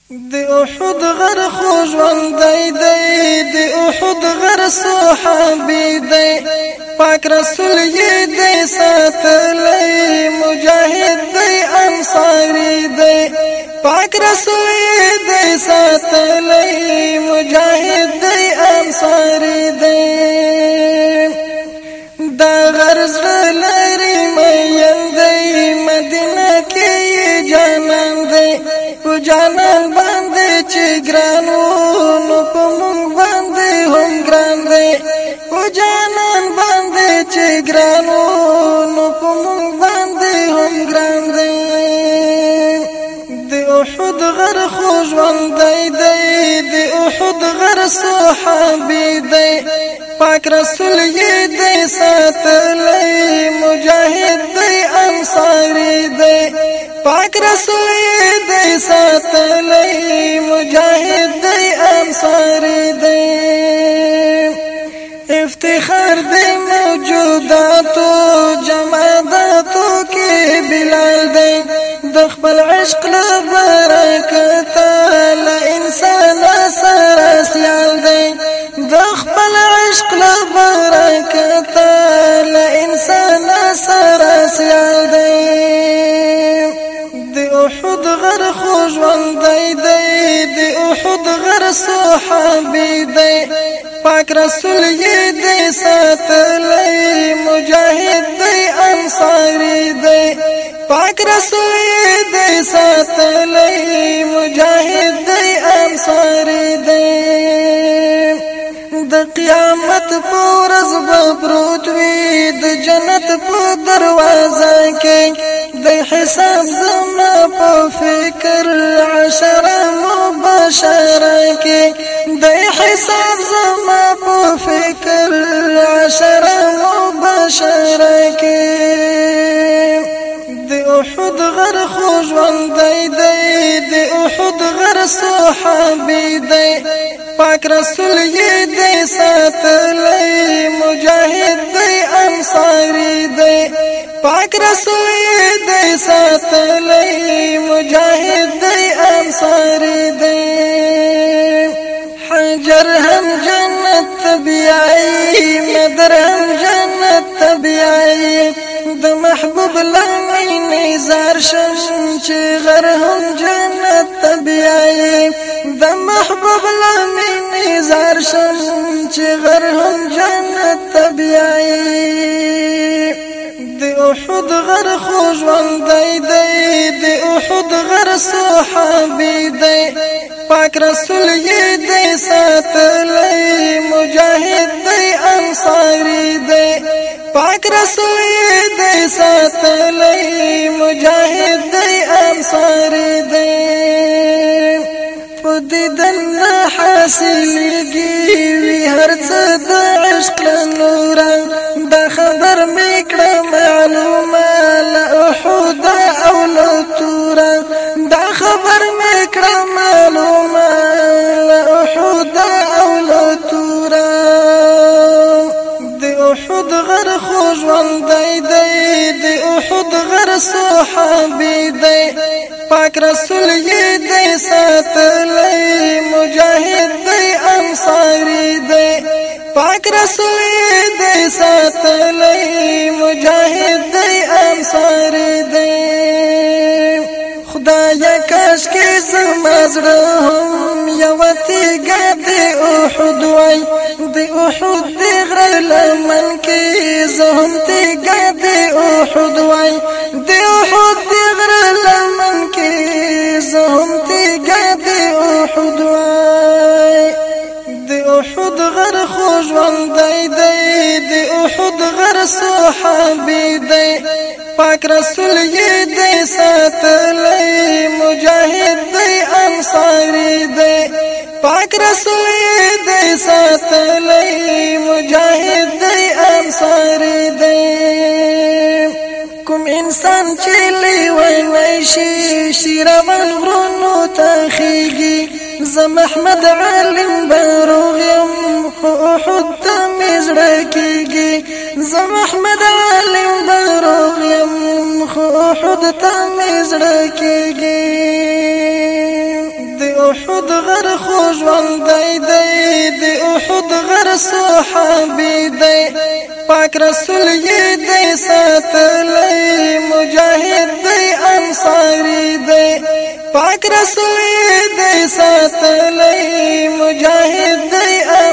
د احد غر خو ژوندی دی، د احد غر صحابي دی، پاک رسول یې دی ساتلی، مجاهد دی انصاری دی، پاک رسول یې دی ساتلی، مجاهد دی انصاری دی. دا غر زړه لري مین دی، مدینه کې یې جانان دی، په جانان باندې چې ګران و نو په مونږ باندې هم ګران دی، په جانان باندې چې ګران و نو په مونږ باندې هم ګران دی. د احد غر خو ژوندی دی، د احد غر صحابي دی، پاک رسول یې دی ساتلی، مجاهد دی انصاری دی، پاک رسول یې دی ساتلی، مجاهد دی انصاری دی. افتخار دی موجوداتو جماداتو کې بلال دی، د خپل عشق له برکته له انسان سره سیال دی، د خپل عشق له برکته له انسان سره سیال دی. د احد غر خو ژوندی دی، د احد غر صحابي دی، پاک رسول یې دی ساتلی، مجاهد دی انصاری دی، پاک رسول یې دی ساتلی، مجاهد دی انصاری دی. د قیامت په ورځ به پروت وي د جنت په دروازه کې، د حساب زما په فکر عشره مبشره کې، د حساب زما په فکر عشره مبشره کې. د احد غر خو ژوندی دی، د احد غر صحابي دی، پاک رسول یې دی ساتلی، مجاهد دی انصاری دی، پاک رسول یې دی ساتلی، مجاهد دی انصاری دی. حجر هم جنت طبیعی، مدر هم جنت طبیعی، د محبوب لمینې زار شم چې غر هم جنت طبیعی، د محبوب لمینې زار شم چې غر هم جنت طبیعی. د احد غر خو ژوندی دی، د احد غر صحابي دی، پاک رسول یې دی ساتلی، مجاهد دی انصاری دی، پاک رسول یې دی ساتلی، مجاهد دی انصاری دی. په دیدن نه حاصلېږي وي هر څه د عشق له نوره، دا خبر مې کړه معلومه له احده او له توره، دا خبر مې کړه معلومه له احده او له توره. د احد غر خو ژوندی دی، د احد غر صحابي دی، پاک رسول یې دی ساتلی، مجاهد دی انصاری دی، پاک رسول یې دی ساتلی، مجاهد دی انصاری دی. خدایا کاش کې زما زړه هم یوه تیږه د احد وای، د احد د غره لمن کې زه هم تیږه د احد وای، د احد د غره لمن کې زه هم تیږه د احد وای. د احد غر خو ژوندی دی، د احد غر صحابي دی، پاک رسول یې دی ساتلی، مجاهد دی انصاری دی، پاک رسول یې دی ساتلی، مجاهد دی انصاری دی. کوم انسان چې لیونی شي شیروان غرونو ته خیږي، زه محمد عالم بروغ یم خو احد ته مې زړه کېږي، زه محمد عالم بروغ یم خو احد ته مې زړه کېږي. د احد غر خوژوند دی احد غر صحابي دی پاک رسول یې دی ساتلی مجاهد دی انصاری دی پاک رسول یې دی ساتلی مجاهد دی